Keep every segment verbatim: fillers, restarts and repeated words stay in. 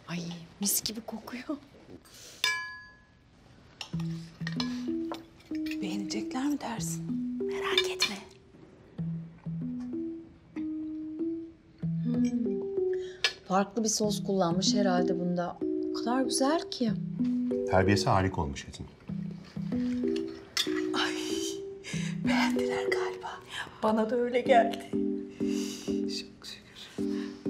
Ay mis gibi kokuyor. Beğenecekler mi dersin? Merak etme. Hmm. Farklı bir sos kullanmış herhalde bunda. O kadar güzel ki. Terbiyesi harika olmuş etin. Ay, beğendiler galiba. Bana da öyle geldi. Çok şükür.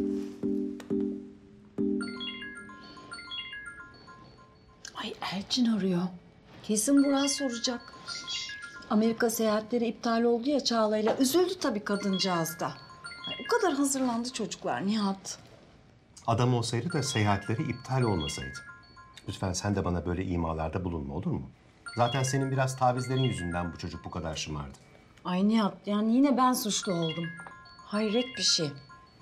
Ay Elçin arıyor. Kesin Burak soracak. Amerika seyahatleri iptal oldu ya Çağla'yla. Üzüldü tabii kadıncağız da. Ay, o kadar hazırlandı çocuklar Nihat. Adam olsaydı da seyahatleri iptal olmasaydı. Lütfen sen de bana böyle imalarda bulunma, olur mu? Zaten senin biraz tavizlerin yüzünden bu çocuk bu kadar şımardı. Ay Nihat yani yine ben suçlu oldum. Hayret bir şey.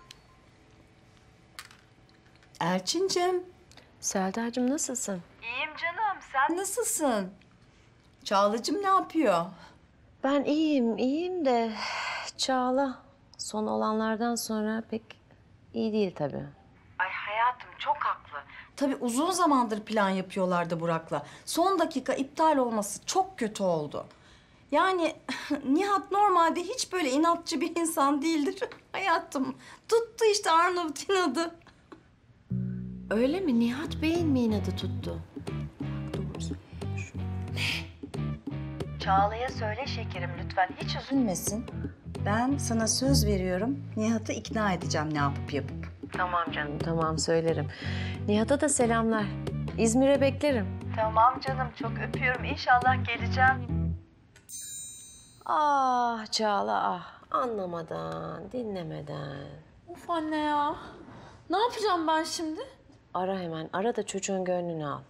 Elçincim. Selda'cığım nasılsın? İyiyim canım. Sen nasılsın? Çağla'cığım ne yapıyor? Ben iyiyim, iyiyim de Çağla son olanlardan sonra pek iyi değil tabii. Ay hayatım çok haklı. Tabii uzun zamandır plan yapıyorlardı Burak'la. Son dakika iptal olması çok kötü oldu. Yani Nihat normalde hiç böyle inatçı bir insan değildir hayatım. Tuttu işte Arnavut inadı. Öyle mi? Nihat Bey'in mi inadı tuttu? Doğru söylüyor. Çağla'ya söyle şekerim lütfen hiç üzülmesin. Ben sana söz veriyorum. Nihat'ı ikna edeceğim ne yapıp yapıp. Tamam canım, tamam söylerim. Nihat'a da selamlar. İzmir'e beklerim. Tamam canım çok öpüyorum. İnşallah geleceğim. Ah Çağla ah. Anlamadan, dinlemeden. Of anne ya. Ne yapacağım ben şimdi? Ara hemen, ara da çocuğun gönlünü al.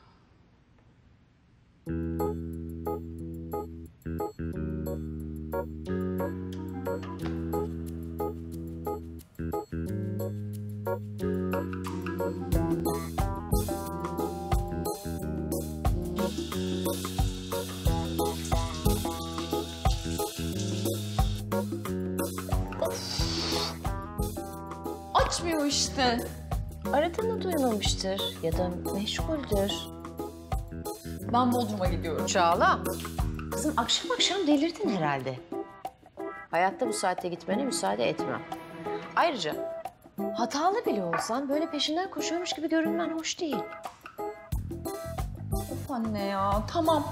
Açmıyor işte. Aradığını duymamıştır ya da meşguldür. Ben Bodrum'a gidiyorum. Çağla, kızım akşam akşam delirdin herhalde. Hayatta bu saatte gitmene müsaade etmem. Ayrıca hatalı bile olsan böyle peşinden koşuyormuş gibi görünmen hoş değil. Of anne ya. Tamam.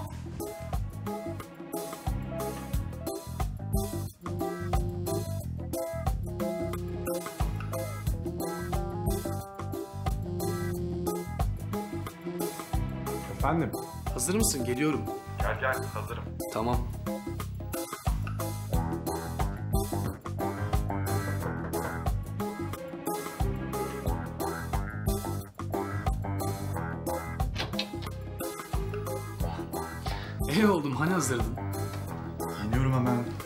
Efendim? Hazır mısın? Geliyorum. Gel gel hazırım. Tamam. İyi oldum. Hani hazırdın? Geliyorum hemen.